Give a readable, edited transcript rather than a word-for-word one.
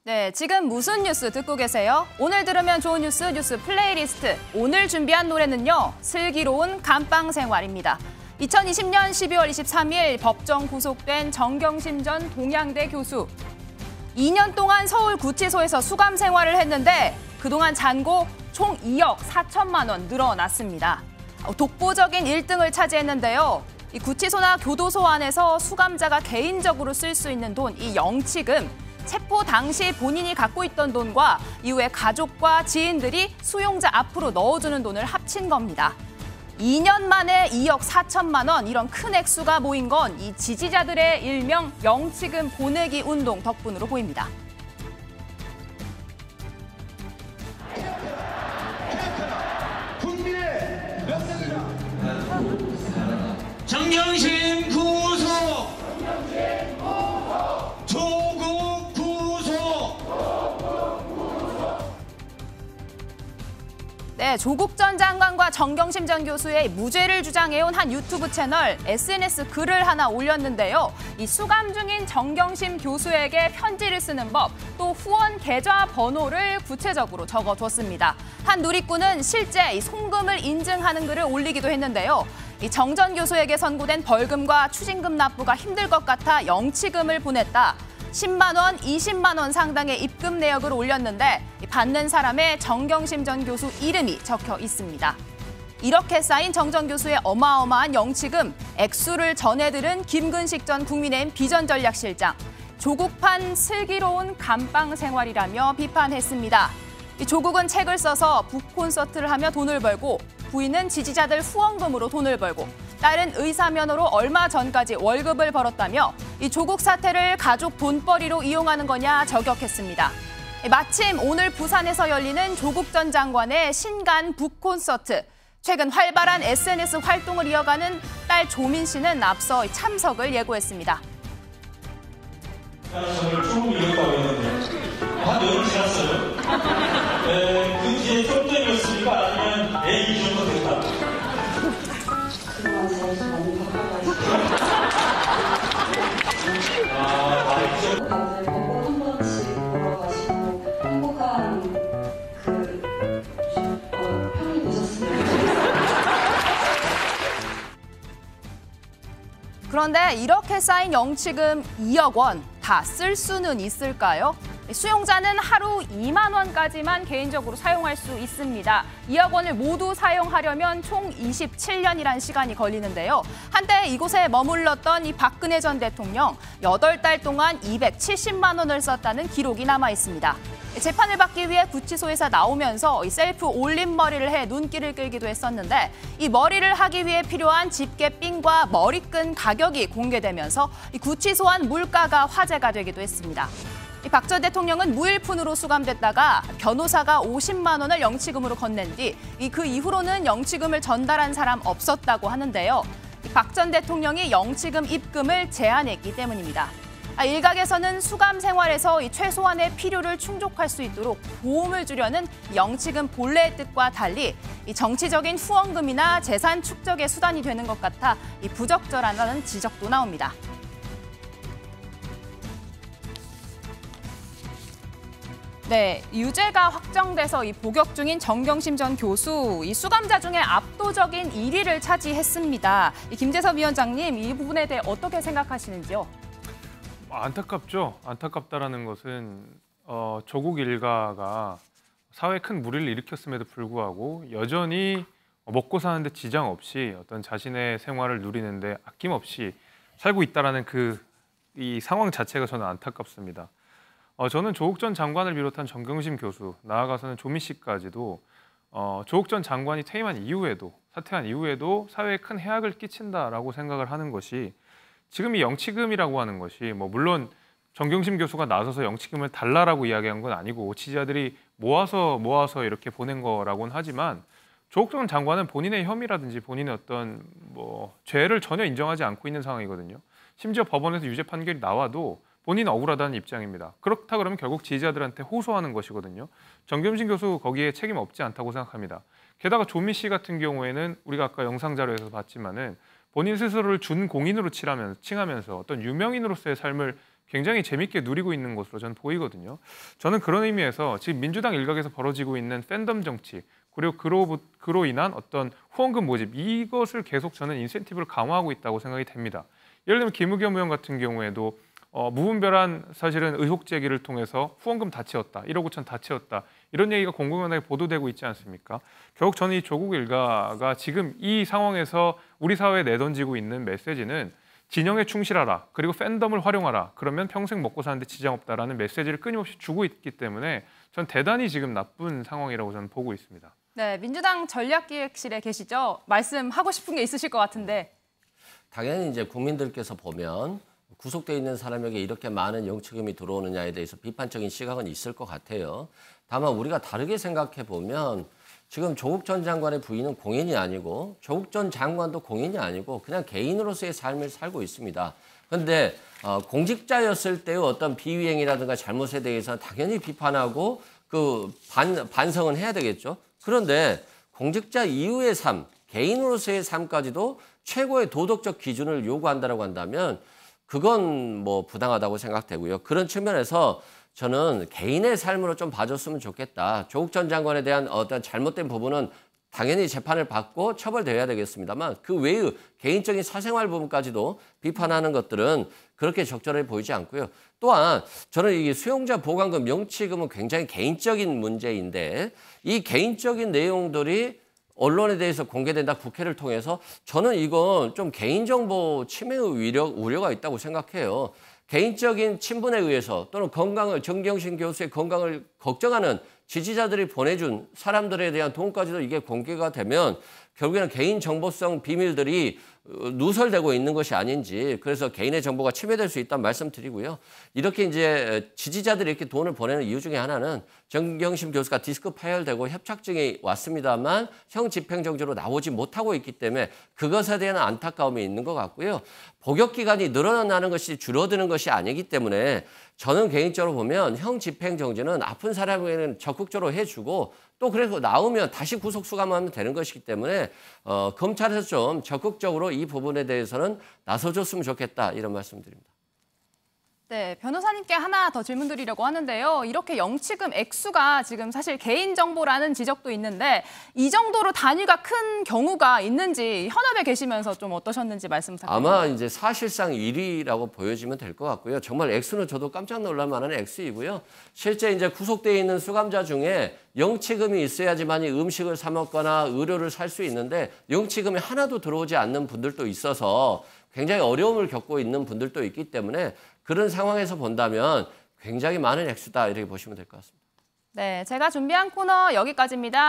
네, 지금 무슨 뉴스 듣고 계세요? 오늘 들으면 좋은 뉴스 플레이리스트. 오늘 준비한 노래는요, 슬기로운 감방생활입니다. 2020년 12월 23일 법정 구속된 정경심 전 동양대 교수. 2년 동안 서울 구치소에서 수감 생활을 했는데 그동안 잔고 총 2억 4천만 원 늘어났습니다. 독보적인 1등을 차지했는데요. 이 구치소나 교도소 안에서 수감자가 개인적으로 쓸 수 있는 돈, 이 영치금, 체포 당시 본인이 갖고 있던 돈과 이후에 가족과 지인들이 수용자 앞으로 넣어주는 돈을 합친 겁니다. 2년 만에 2억 4천만 원, 이런 큰 액수가 모인 건 이 지지자들의 일명 영치금 보내기 운동 덕분으로 보입니다. 정경심 구속! 조국 구속! 네, 조국 전 장관과 정경심 전 교수의 무죄를 주장해온 한 유튜브 채널 SNS 글을 하나 올렸는데요. 이 수감 중인 정경심 교수에게 편지를 쓰는 법, 또 후원 계좌 번호를 구체적으로 적어줬습니다. 한 누리꾼은 실제 이 송금을 인증하는 글을 올리기도 했는데요. 이 정 전 교수에게 선고된 벌금과 추징금 납부가 힘들 것 같아 영치금을 보냈다. 10만 원, 20만 원 상당의 입금 내역을 올렸는데 받는 사람의 정경심 전 교수 이름이 적혀 있습니다. 이렇게 쌓인 정 전 교수의 어마어마한 영치금, 액수를 전해들은 김근식 전 국민의힘 비전전략실장. 조국판 슬기로운 감방 생활이라며 비판했습니다. 조국은 책을 써서 북콘서트를 하며 돈을 벌고, 부인은 지지자들 후원금으로 돈을 벌고, 딸은 의사면허로 얼마 전까지 월급을 벌었다며 이 조국 사태를 가족 돈벌이로 이용하는 거냐 저격했습니다. 마침 오늘 부산에서 열리는 조국 전 장관의 신간 북콘서트. 최근 활발한 SNS 활동을 이어가는 딸 조민 씨는 앞서 참석을 예고했습니다. 정말 조금 이겼다고 했는데 한 열흘 지났어요. 그 뒤에 좀 전이었습니까? 아니면 이 정도 됐다? 그동안 자주 많이 바꿔가지고 다들 벚꽃 한 번씩 보러가시고 행복한 평이 되셨으면 그런데 이렇게 쌓인 영치금 2억 원 다 쓸 수는 있을까요? 수용자는 하루 2만 원까지만 개인적으로 사용할 수 있습니다. 2억 원을 모두 사용하려면 총 27년이란 시간이 걸리는데요. 한때 이곳에 머물렀던 이 박근혜 전 대통령 8달 동안 270만 원을 썼다는 기록이 남아 있습니다. 재판을 받기 위해 구치소에서 나오면서 이 셀프 올림머리를 해 눈길을 끌기도 했었는데 이 머리를 하기 위해 필요한 집게핀과 머리끈 가격이 공개되면서 이 구치소 안 물가가 화제가 되기도 했습니다. 박 전 대통령은 무일푼으로 수감됐다가 변호사가 50만 원을 영치금으로 건넨 뒤 그 이후로는 영치금을 전달한 사람 없었다고 하는데요. 박 전 대통령이 영치금 입금을 제한했기 때문입니다. 일각에서는 수감 생활에서 이 최소한의 필요를 충족할 수 있도록 보험을 주려는 영치금 본래의 뜻과 달리 이 정치적인 후원금이나 재산 축적의 수단이 되는 것 같아 이 부적절하다는 지적도 나옵니다. 네, 유죄가 확정돼서 이 복역 중인 정경심 전 교수, 이 수감자 중에 압도적인 1위를 차지했습니다. 김재섭 위원장님, 이 부분에 대해 어떻게 생각하시는지요? 안타깝죠. 안타깝다라는 것은 조국 일가가 사회에 큰 무리를 일으켰음에도 불구하고 여전히 먹고 사는데 지장 없이 어떤 자신의 생활을 누리는데 아낌없이 살고 있다라는 이 상황 자체가 저는 안타깝습니다. 저는 조국 전 장관을 비롯한 정경심 교수, 나아가서는 조미 씨까지도 조국 전 장관이 퇴임한 이후에도, 사퇴한 이후에도 사회에 큰 해악을 끼친다라고 생각을 하는 것이 지금 이 영치금이라고 하는 것이 물론 정경심 교수가 나서서 영치금을 달라라고 이야기한 건 아니고 지지자들이 모아서 이렇게 보낸 거라고는 하지만 조국 전 장관은 본인의 혐의라든지 본인의 어떤 죄를 전혀 인정하지 않고 있는 상황이거든요. 심지어 법원에서 유죄 판결이 나와도 본인은 억울하다는 입장입니다. 그렇다 그러면 결국 지지자들한테 호소하는 것이거든요. 정경심 교수 거기에 책임 없지 않다고 생각합니다. 게다가 조미 씨 같은 경우에는 우리가 아까 영상 자료에서 봤지만은 본인 스스로를 준공인으로 칭하면서 어떤 유명인으로서의 삶을 굉장히 재밌게 누리고 있는 것으로 저는 보이거든요. 저는 그런 의미에서 지금 민주당 일각에서 벌어지고 있는 팬덤 정치, 그리고 그로 인한 어떤 후원금 모집, 이것을 계속 저는 인센티브를 강화하고 있다고 생각이 됩니다. 예를 들면 김의겸 의원 같은 경우에도 무분별한 사실은 의혹 제기를 통해서 후원금 다 채웠다, 1억 5천 다 채웠다, 이런 얘기가 공공연하게 보도되고 있지 않습니까? 결국 저는 이 조국 일가가 지금 이 상황에서 우리 사회에 내던지고 있는 메시지는 진영에 충실하라, 그리고 팬덤을 활용하라, 그러면 평생 먹고 사는데 지장 없다라는 메시지를 끊임없이 주고 있기 때문에 전 대단히 지금 나쁜 상황이라고 저는 보고 있습니다. 네, 민주당 전략기획실에 계시죠? 말씀하고 싶은 게 있으실 것 같은데. 당연히 이제 국민들께서 보면 구속돼 있는 사람에게 이렇게 많은 영치금이 들어오느냐에 대해서 비판적인 시각은 있을 것 같아요. 다만 우리가 다르게 생각해 보면 지금 조국 전 장관의 부인은 공인이 아니고 조국 전 장관도 공인이 아니고 그냥 개인으로서의 삶을 살고 있습니다. 그런데 공직자였을 때의 어떤 비위행이라든가 잘못에 대해서 당연히 비판하고 그 반성은 해야 되겠죠. 그런데 공직자 이후의 삶, 개인으로서의 삶까지도 최고의 도덕적 기준을 요구한다고 한다면 그건 뭐 부당하다고 생각되고요. 그런 측면에서 저는 개인의 삶으로 좀 봐줬으면 좋겠다. 조국 전 장관에 대한 어떤 잘못된 부분은 당연히 재판을 받고 처벌되어야 되겠습니다만 그 외의 개인적인 사생활 부분까지도 비판하는 것들은 그렇게 적절해 보이지 않고요. 또한 저는 이 수용자 보관금, 영치금은 굉장히 개인적인 문제인데 이 개인적인 내용들이 언론에 대해서 공개된다, 국회를 통해서 저는 이건 좀 개인정보 침해의 우려가 있다고 생각해요. 개인적인 친분에 의해서 또는 정경심 교수의 건강을 걱정하는 지지자들이 보내준 사람들에 대한 돈까지도 이게 공개가 되면 결국에는 개인정보성 비밀들이 누설되고 있는 것이 아닌지, 그래서 개인의 정보가 침해될 수 있다는 말씀드리고요. 이렇게 이제 지지자들이 이렇게 돈을 보내는 이유 중에 하나는 정경심 교수가 디스크 파열되고 협착증이 왔습니다만 형 집행정지로 나오지 못하고 있기 때문에 그것에 대한 안타까움이 있는 것 같고요. 복역 기간이 늘어나는 것이 줄어드는 것이 아니기 때문에 저는 개인적으로 보면 형 집행정지는 아픈 사람에게는 적극적으로 해주고 또 그래서 나오면 다시 구속 수감하면 되는 것이기 때문에 검찰에서 좀 적극적으로 이 부분에 대해서는 나서줬으면 좋겠다, 이런 말씀드립니다. 네, 변호사님께 하나 더 질문 드리려고 하는데요. 이렇게 영치금 액수가 지금 사실 개인정보라는 지적도 있는데 이 정도로 단위가 큰 경우가 있는지 현업에 계시면서 좀 어떠셨는지 말씀 부탁드립니다. 아마 이제 사실상 1위라고 보여지면 될 것 같고요. 정말 액수는 저도 깜짝 놀랄 만한 액수이고요. 실제 이제 구속되어 있는 수감자 중에 영치금이 있어야지만 음식을 사 먹거나 의료를 살 수 있는데 영치금이 하나도 들어오지 않는 분들도 있어서 굉장히 어려움을 겪고 있는 분들도 있기 때문에 그런 상황에서 본다면 굉장히 많은 액수다, 이렇게 보시면 될 것 같습니다. 네, 제가 준비한 코너 여기까지입니다.